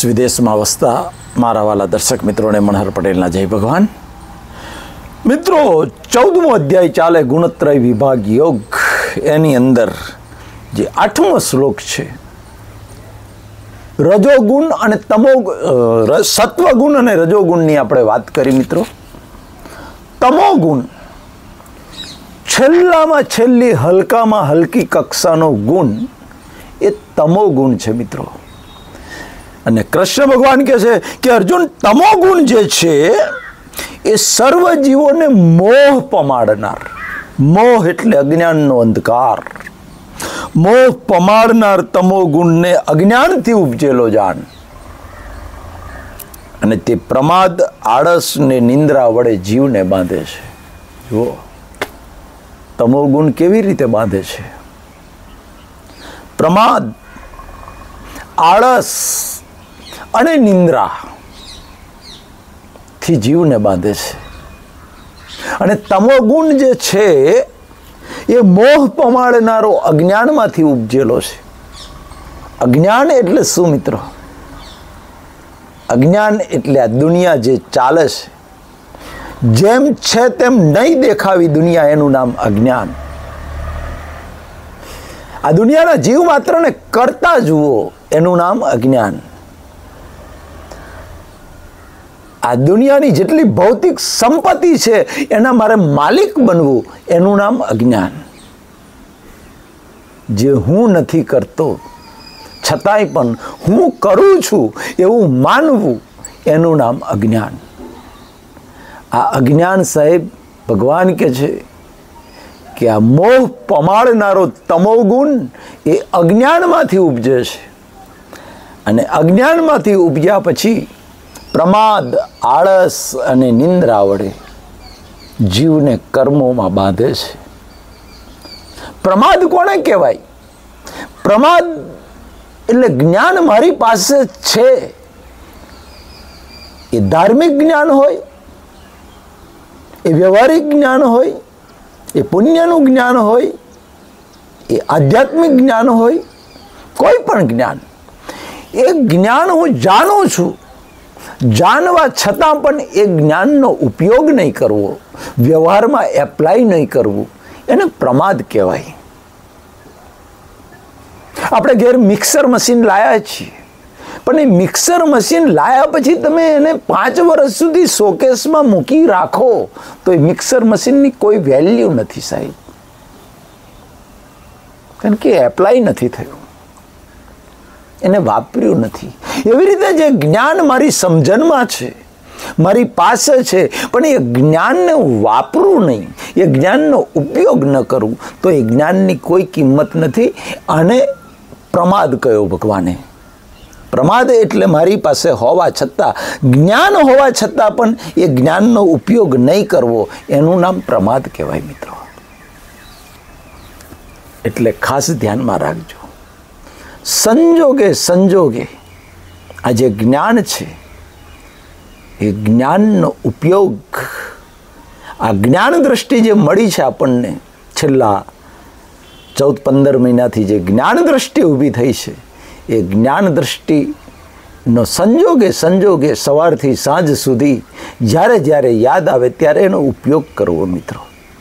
વિદેશમાં વસતા મારા વાલા દર્શક મિત્રોને મનહર પટેલના જય ભગવાન. મિત્રો, 14મો અધ્યાય ચાલે ગુણત્રય વિભાગ યોગ. એની અંદર જે 8મો શ્લોક છે, રજોગુણ અને સત્વગુણ અને રજોગુણની આપણે વાત કરી. મિત્રો, તમોગુણ છેલ્લામાં છેલ્લી હલકામાં હલકી કક્ષાનો ગુણ એ તમોગુણ છે. મિત્રો, અને કૃષ્ણ ભગવાન કહે છે કે અર્જુન, તમોગુણ જે છે એ સર્વ જીવોને મોહ પમાડનાર, મોહ એટલે અજ્ઞાનનો અંધકાર, મોહ પમાડનાર તમોગુણને અજ્ઞાનથી ઉપજેલો જાણ, અને તે પ્રમાદ, આળસ ને નિંદ્રા વડે જીવને બાંધે છે. જુઓ, તમોગુણ કેવી રીતે બાંધે છે? પ્રમાદ, આળસ અને નિંદ્રા થી જીવને બાંધે છે. અને તમોગુણ જે છે એ મોહ પમાડનારો અજ્ઞાનમાંથી ઉપજેલો છે. અજ્ઞાન એટલે શું મિત્રો? અજ્ઞાન એટલે આ દુનિયા જે ચાલે છે, જેમ છે તેમ નહીં દેખાવી દુનિયા, એનું નામ અજ્ઞાન. આ દુનિયાના જીવ માત્રને કરતા જુઓ, એનું નામ અજ્ઞાન. આ દુનિયાની જેટલી ભૌતિક સંપત્તિ છે એના મારે માલિક બનવું, એનું નામ અજ્ઞાન. જે હું નથી કરતો છતાંય પણ હું કરું છું એવું માનવું, એનું નામ અજ્ઞાન. આ અજ્ઞાન સાહેબ ભગવાન કહે છે કે આ મોહ પમાડનારો તમોગુણ એ અજ્ઞાનમાંથી ઉપજે છે. અને અજ્ઞાનમાંથી ઉપજ્યા પછી પ્રમાદ, આળસ અને નિંદ્રા વડે જીવને કર્મોમાં બાંધે છે. પ્રમાદ કોને કહેવાય? પ્રમાદ એટલે જ્ઞાન મારી પાસે છે, એ ધાર્મિક જ્ઞાન હોય, એ વ્યવહારિક જ્ઞાન હોય, એ પુણ્યનું જ્ઞાન હોય, એ આધ્યાત્મિક જ્ઞાન હોય, કોઈ પણ જ્ઞાન. એ જ્ઞાન હું જાણું છું, જાણવા છતાં પણ એ જ્ઞાનનો ઉપયોગ નહીં કરવો, વ્યવહારમાં એપ્લાય નહીં કરવું, એને પ્રમાદ કહેવાય. આપણે ઘેર મિક્સર મશીન લાયા છીએ, પણ એ મિક્સર મશીન લાયા પછી તમે એને 5 વર્ષ સુધી શોકેસમાં મૂકી રાખો તો એ મિક્સર મશીનની કોઈ વેલ્યુ નથી સાહેબ, કારણ કે એપ્લાય નથી થયું, એને વાપર્યું નથી. એવી રીતે જે જ્ઞાન મારી સમજણમાં છે, મારી પાસે છે, પણ એ જ્ઞાનને વાપરું નહીં, એ જ્ઞાનનો ઉપયોગ ન કરું, તો એ જ્ઞાનની કોઈ કિંમત નથી. અને પ્રમાદ કયો ભગવાને? પ્રમાદ એટલે મારી પાસે હોવા છતાં, જ્ઞાન હોવા છતાં પણ એ જ્ઞાનનો ઉપયોગ નહીં કરવો, એનું નામ પ્રમાદ કહેવાય. મિત્રો, એટલે ખાસ ધ્યાનમાં રાખજો. સંજોગે સંજોગે આ જે જ્ઞાન છે એ જ્ઞાનનો ઉપયોગ, આ જ્ઞાન દ્રષ્ટિ જે મળી છે આપણને છેલ્લા 14-15 મહિનાથી જે જ્ઞાન દ્રષ્ટિ ઊભી થઈ છે, એ જ્ઞાન દ્રષ્ટિનો સંજોગે સંજોગે સવારથી સાંજ સુધી જ્યારે જ્યારે યાદ આવે ત્યારે એનો ઉપયોગ કરવો. મિત્રો,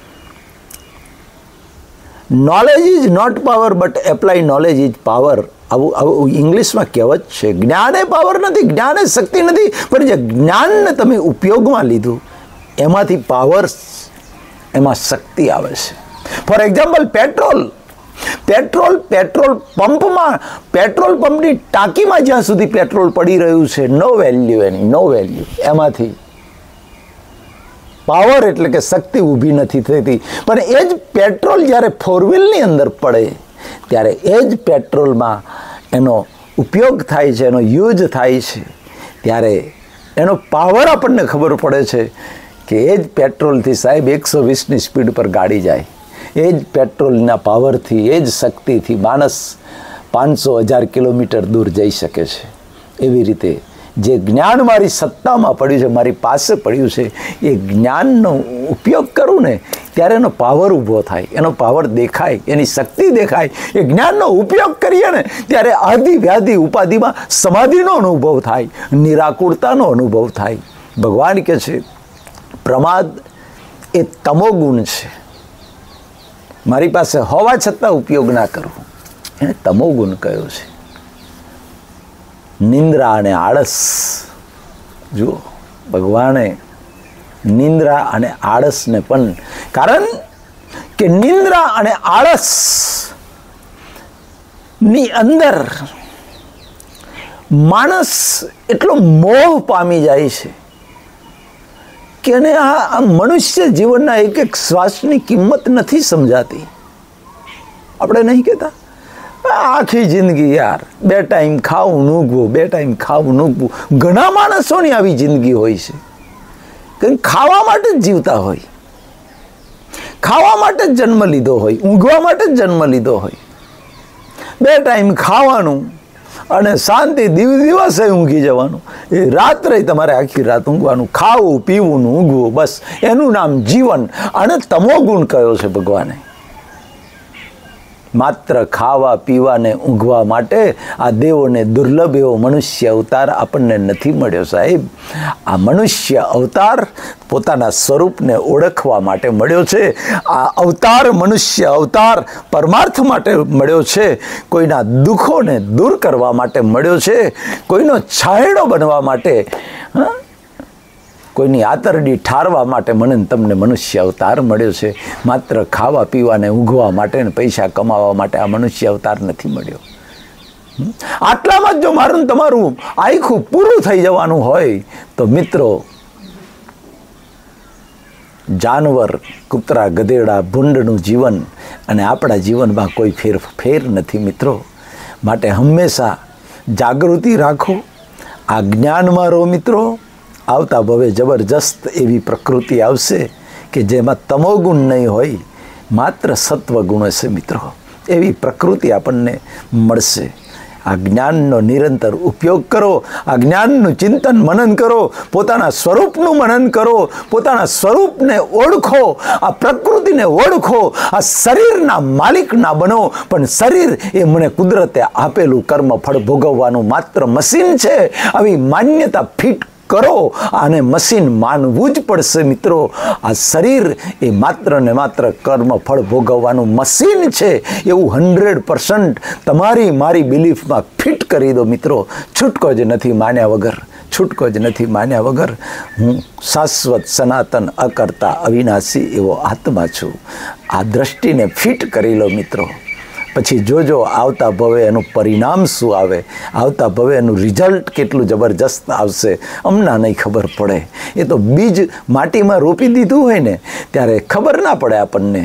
knowledge is not power but apply knowledge is power, આવું ઇંગ્લિશમાં કહેવત છે. જ્ઞાન એ પાવર નથી, જ્ઞાન એ શક્તિ નથી, પણ જે જ્ઞાનને તમે ઉપયોગમાં લીધું એમાંથી પાવર, એમાં શક્તિ આવે છે. ફોર એક્ઝામ્પલ, પેટ્રોલ પંપમાં, પેટ્રોલ પંપની ટાંકીમાં જ્યાં સુધી પેટ્રોલ પડી રહ્યું છે, નો વેલ્યુ, એમાંથી પાવર એટલે કે શક્તિ ઊભી નથી થતી. પણ એ જ પેટ્રોલ જ્યારે 4-વ્હીલની અંદર પડે ત્યારે એ જ પેટ્રોલમાં એનો ઉપયોગ થાય છે, એનો યુઝ થાય છે, ત્યારે એનો પાવર આપણને ખબર પડે છે કે એ જ પેટ્રોલથી સાહેબ 120ની સ્પીડ પર ગાડી જાય, એ જ પેટ્રોલના પાવરથી, એ જ શક્તિથી માણસ 500-1000 કિલોમીટર દૂર જઈ શકે છે. એવી રીતે જે જ્ઞાન મારી સત્તામાં પડ્યું છે, મારી પાસે પડ્યું છે, એ જ્ઞાનનો ઉપયોગ કરું ને, ત્યારે એનો પાવર ઊભો થાય, એનો પાવર દેખાય, એની શક્તિ દેખાય. એ જ્ઞાનનો ઉપયોગ કરીએ ને ત્યારે આદિ વ્યાધિ ઉપાધિમાં સમાધિનો અનુભવ થાય, નિરાકુરતાનો અનુભવ થાય. ભગવાન કહે છે પ્રમાદ એ તમોગુણ છે. મારી પાસે હોવા છતાં ઉપયોગ ના કરવો, એને તમોગુણ કયો છે. નિંદ્રા અને આળસ, જુઓ ભગવાને નિંદ્રા અને આળસને પણ, કારણ કે નિંદ્રા અને આળસ ની અંદર માણસ એટલો મોહ પામી જાય છે કે એને આ મનુષ્ય જીવનના એક એક શ્વાસની કિંમત નથી સમજાતી. આપણે નહીં કહેતા આખી જિંદગી યાર 2 ટાઈમ ખાવું ઊંઘવું, 2 ટાઈમ ખાવું ઊંઘવું. ઘણા માણસોની આવી જિંદગી હોય છે કે ખાવા માટે જ જીવતા હોય, ખાવા માટે જ જન્મ લીધો હોય, ઊંઘવા માટે જ જન્મ લીધો હોય. 2 ટાઈમ ખાવાનું અને શાંતિ દિવસે ઊંઘી જવાનું. એ રાત્રે તમારે આખી રાત ઊંઘવાનું, ખાવું પીવું ઊંઘવું, બસ એનું નામ જીવન. અને તમોગુણ કયો છે ભગવાને. માત્ર ખાવા પીવાને ઊંઘવા માટે આ દેવોને દુર્લભ એવો મનુષ્ય અવતાર આપણને નથી મળ્યો સાહેબ. આ મનુષ્ય અવતાર પોતાના સ્વરૂપને ઓળખવા માટે મળ્યો છે. આ અવતાર મનુષ્ય અવતાર પરમાર્થ માટે મળ્યો છે. કોઈના દુઃખોને દૂર કરવા માટે મળ્યો છે, કોઈનો છાંયડો બનવા માટે, કોઈની આતરડી ઠારવા માટે મને તમને મનુષ્ય અવતાર મળ્યો છે. માત્ર ખાવા પીવાને ઊંઘવા માટે ને પૈસા કમાવા માટે આ મનુષ્ય અવતાર નથી મળ્યો. આટલામાં જ જો મારું તમારું આખું પૂરું થઈ જવાનું હોય તો મિત્રો, જાનવર, કૂતરા, ગધેડા, ભૂંડનું જીવન અને આપણા જીવનમાં કોઈ ફેર નથી મિત્રો. માટે હંમેશા જાગૃતિ રાખો, આ જ્ઞાનમાં રહો મિત્રો. આવતા ભવે જબરજસ્ત એવી પ્રકૃતિ આવશે કે જેમાં તમોગુણ નહીં હોય, માત્ર સત્વગુણ હશે મિત્રો. એવી પ્રકૃતિ આપણને મળશે. આ જ્ઞાનનો નિરંતર ઉપયોગ કરો, આ જ્ઞાનનું ચિંતન મનન કરો, પોતાના સ્વરૂપનું મનન કરો, પોતાના સ્વરૂપને ઓળખો, આ પ્રકૃતિને ઓળખો. આ શરીરના માલિક ના બનો, પણ શરીર એ મને કુદરતે આપેલું કર્મ ફળ ભોગવવાનું માત્ર મશીન છે. આવી માન્યતા ફિટ કરો અને મશીન માનવું જ પડશે મિત્રો. આ શરીર એ માત્ર ને માત્ર કર્મ ફળ ભોગવવાનું મશીન છે એવું 100% તમારી મારી બિલીફમાં ફિટ કરી દો મિત્રો. છૂટકો જ નથી માન્યા વગર, છૂટકો જ નથી માન્યા વગર. હું શાશ્વત સનાતન અકર્તા અવિનાશી એવો આત્મા છું. આ દ્રષ્ટિને ફિટ કરી લો મિત્રો. પછી જોજો આવતા ભવે એનું પરિણામ શું આવે, આવતા ભવે એનું રિઝલ્ટ કેટલું જબરજસ્ત આવશે. હમણાં નહીં ખબર પડે. એ તો બીજ માટીમાં રોપી દીધું હોય ને ત્યારે ખબર ના પડે આપણને.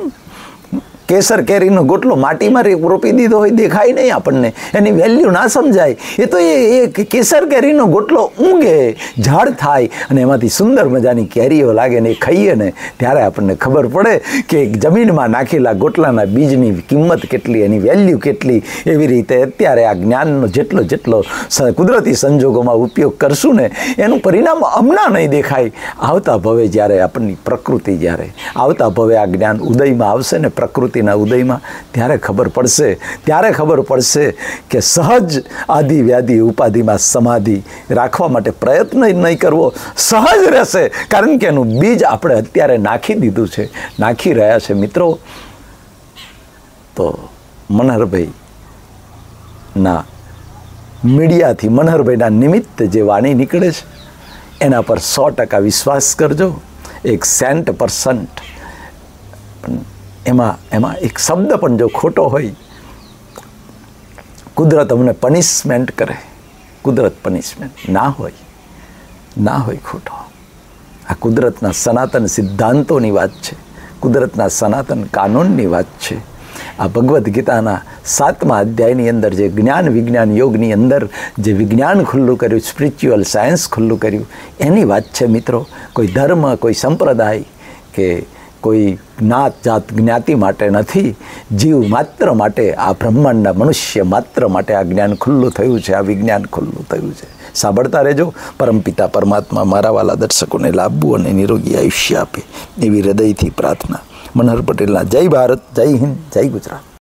કેસર કેરીનો ગોટલો માટીમાં રોપી દીધો હોય, દેખાય નહીં આપણને, એની વેલ્યુ ના સમજાય. એ તો એ કેસર કેરીનો ગોટલો ઊંઘે, ઝાડ થાય અને એમાંથી સુંદર મજાની કેરીઓ લાગે ને એ ખાઈએ ને ત્યારે આપણને ખબર પડે કે જમીનમાં નાખેલા ગોટલાના બીજની કિંમત કેટલી, એની વેલ્યુ કેટલી. એવી રીતે અત્યારે આ જ્ઞાનનો જેટલો કુદરતી સંજોગોમાં ઉપયોગ કરશું ને એનું પરિણામ હમણાં નહીં દેખાય. આવતા ભવે જ્યારે આપણની પ્રકૃતિ, જ્યારે આવતા ભવે આ જ્ઞાન ઉદયમાં આવશે ને પ્રકૃતિ ઉદયમાં, ત્યારે ખબર પડશે કે સહજ આદિ વ્યાધિ ઉપાધિમાં સમાધિ રાખવા માટે પ્રયત્ન નહીં કરવો, સહજ રહેશે. કારણ કે એનું બીજ આપણે અત્યારે નાખી દીધું છે, નાખી રહ્યા છે મિત્રો. તો મનહરભાઈ ના મીડિયાથી, મનહરભાઈના નિમિત્તે જે વાણી નીકળે છે એના પર 100% વિશ્વાસ કરજો. 100% એમાં એક શબ્દ પણ જો ખોટો હોય, કુદરત અમને પનિશમેન્ટ કરે, કુદરત પનિશમેન્ટ ના હોય ખોટો. આ કુદરતના સનાતન સિદ્ધાંતોની વાત છે, કુદરતના સનાતન કાનૂનની વાત છે. આ ભગવદ્ ગીતાના 7મા અધ્યાયની અંદર જે જ્ઞાન વિજ્ઞાન યોગની અંદર જે વિજ્ઞાન ખુલ્લું કર્યું, સ્પિરિચ્યુઅલ સાયન્સ ખુલ્લું કર્યું, એની વાત છે મિત્રો. કોઈ ધર્મ, કોઈ સંપ્રદાય કે કોઈ જ્ઞાત જાત જ્ઞાતિ માટે નથી. જીવ માત્ર માટે, આ બ્રહ્માંડના મનુષ્ય માત્ર માટે આ જ્ઞાન ખુલ્લું થયું છે, આ વિજ્ઞાન ખુલ્લું થયું છે. સાંભળતા રહેજો. પરમપિતા પરમાત્મા મારા વાલા દર્શકોને લાભવું અને નિરોગી આયુષ્ય આપે એવી હૃદયથી પ્રાર્થના. મનહર પટેલના જય ભારત, જય હિન્દ, જય ગુજરાત.